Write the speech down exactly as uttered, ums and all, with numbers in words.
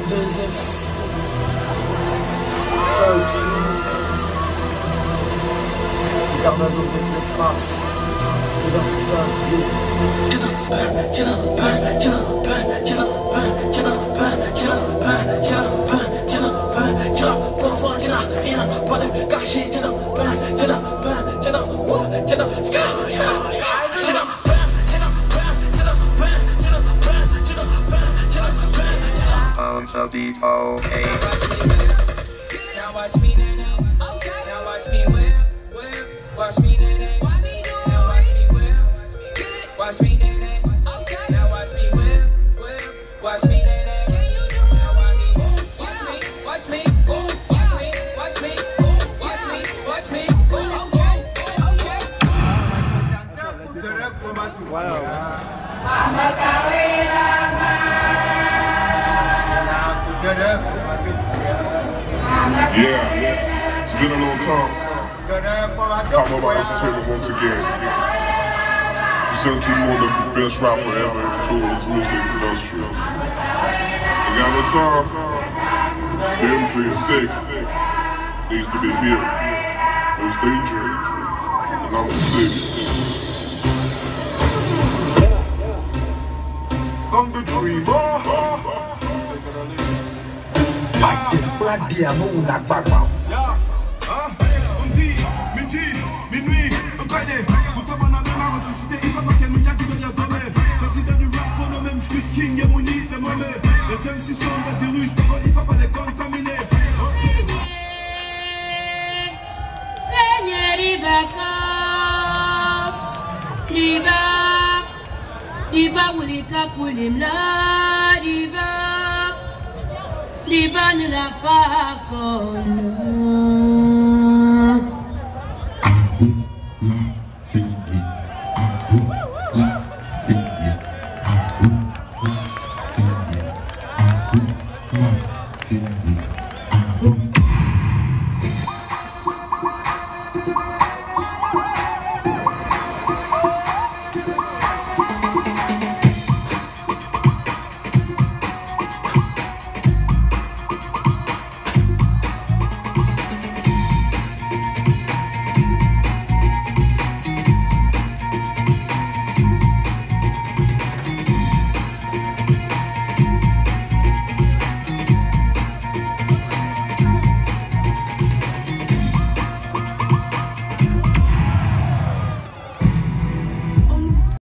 deux F. Funky. Tornado vingt-neuf mars. Pas de cachet, on the beat, okay. Now watch me, nay, okay. Now watch me whip, whip. Watch me, nay, nay. Now watch me whip. Watch me, nay, nay. Okay. Now watch me whip, whip. Watch me, nay, nay. Now watch me, watch me, watch me, watch me, watch me, watch me, watch me. Okay, okay. Wow. Yeah, it's been a long time. Pop Up Entertainment once again. Present you one of the best rapper ever in the music industry. We got no time. The industry is sick. Needs to be here. There's danger. And I'm sick. I'm the dreamer. Mike the black diamond ou la bagua. Minuit, on connaît. Pour toi, on a de la ressuscité. Il va pas qu'elle me dit qu'il y a donné. Président du rap, on a même juste King et Mouni, les mauvais. Les M six sont des virus, il va pas les contaminer. Seigneur, il va comme. Il va. Il va où les cap où les mlades, il va. Liban ne l'a pas connu. Ahou la c'est ahou la c'est ahou la c'est ahou la c'est